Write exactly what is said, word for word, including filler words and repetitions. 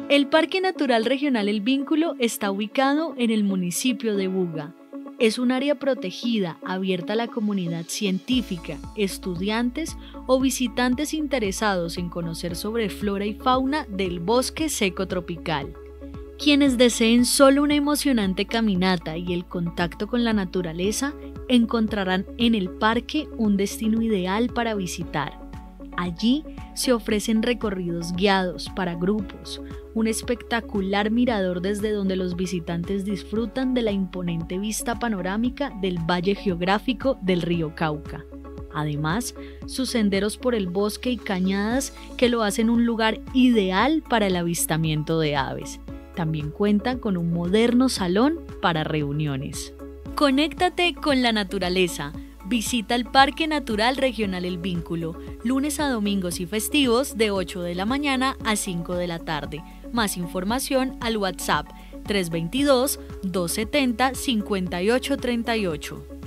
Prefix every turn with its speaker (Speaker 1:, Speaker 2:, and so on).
Speaker 1: El Parque Natural Regional El Vínculo está ubicado en el municipio de Buga. Es un área protegida, abierta a la comunidad científica, estudiantes o visitantes interesados en conocer sobre flora y fauna del bosque seco tropical. Quienes deseen solo una emocionante caminata y el contacto con la naturaleza, encontrarán en el parque un destino ideal para visitar. Allí se ofrecen recorridos guiados para grupos, un espectacular mirador desde donde los visitantes disfrutan de la imponente vista panorámica del valle geográfico del río Cauca. Además, sus senderos por el bosque y cañadas que lo hacen un lugar ideal para el avistamiento de aves. También cuenta con un moderno salón para reuniones. Conéctate con la naturaleza. Visita el Parque Natural Regional El Vínculo, lunes a domingos y festivos de ocho de la mañana a cinco de la tarde. Más información al WhatsApp tres dos dos, dos siete cero, cinco ocho tres ocho.